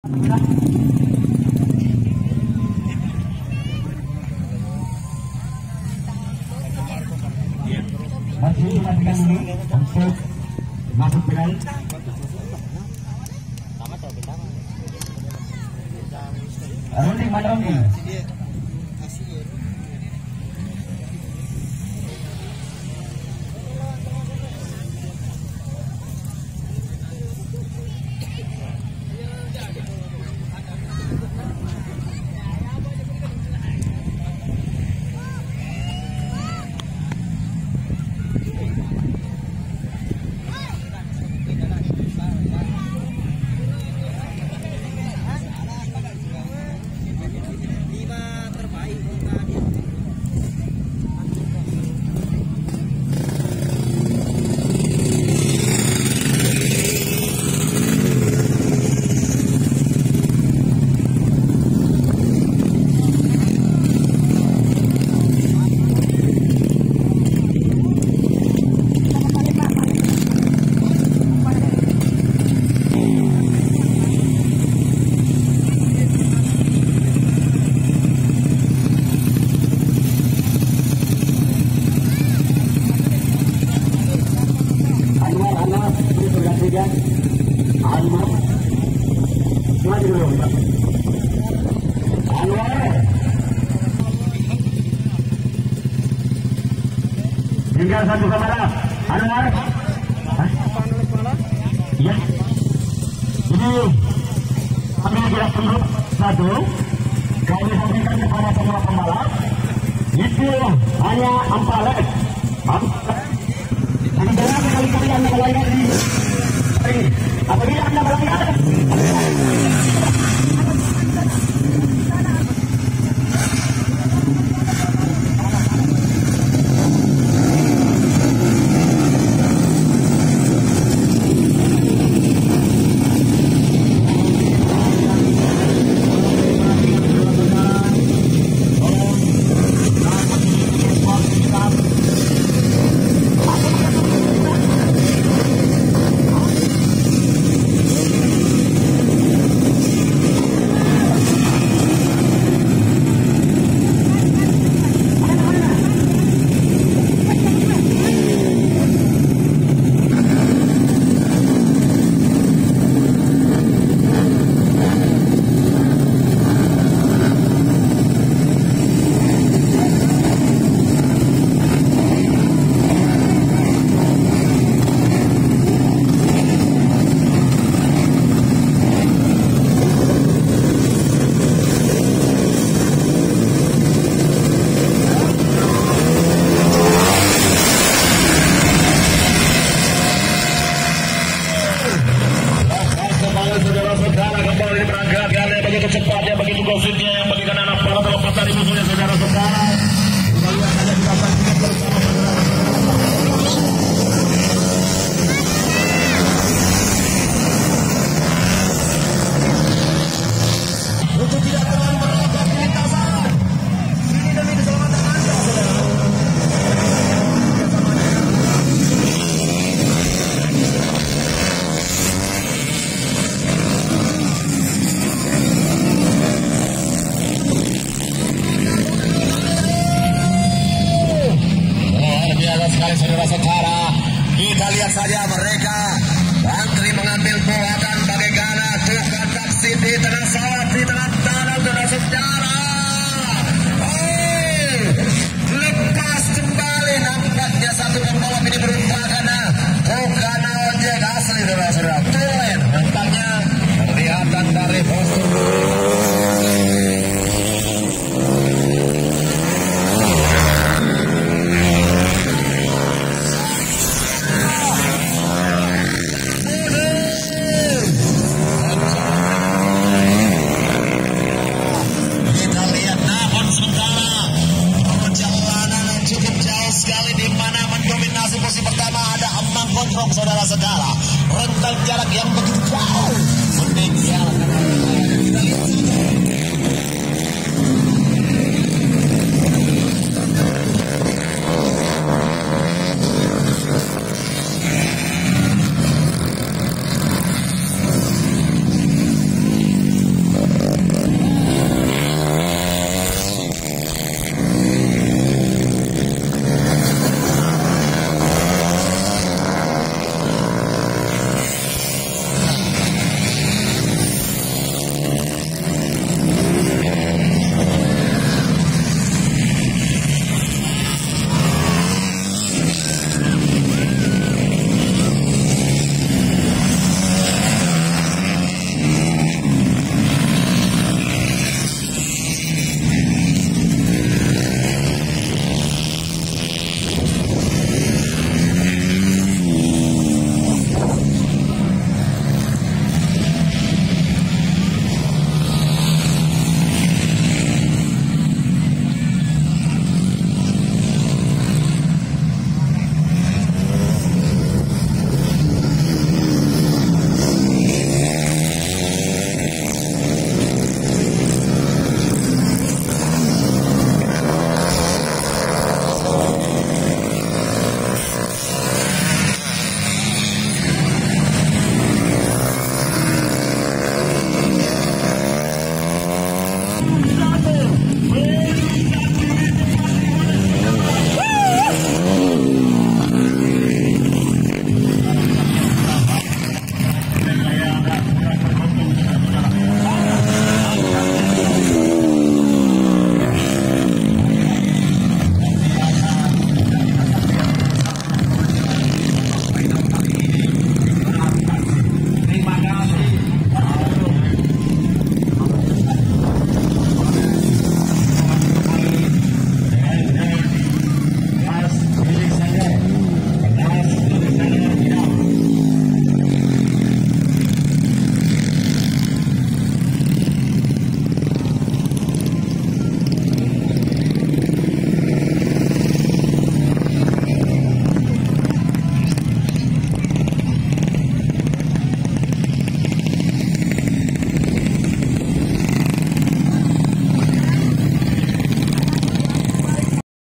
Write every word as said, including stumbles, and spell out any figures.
Masih dimatikan dulu untuk masuk final. Rolling Mandongi. Tinggal satu kepala, Anwar. Ya. Ini ambil gerak tunduk satu. Kami sampaikan kepada semua pembalap. Itu hanya empat lap. Jadi jangan sekali-kali anda melanggar di ini. Apabila anda melanggar, cepatnya begitu gosipnya yang bagikan anak para terlepas dari musuhnya saudara-saudara. Kembali akan dilakukan bersama untuk tidak terlalu merokok lintasan ini demi keselamatan Anda, saudara. Saudara-saudara, kita lihat saja mereka antri mengambil bola dan bagaimana tukang taksi di tengah sawah, di tengah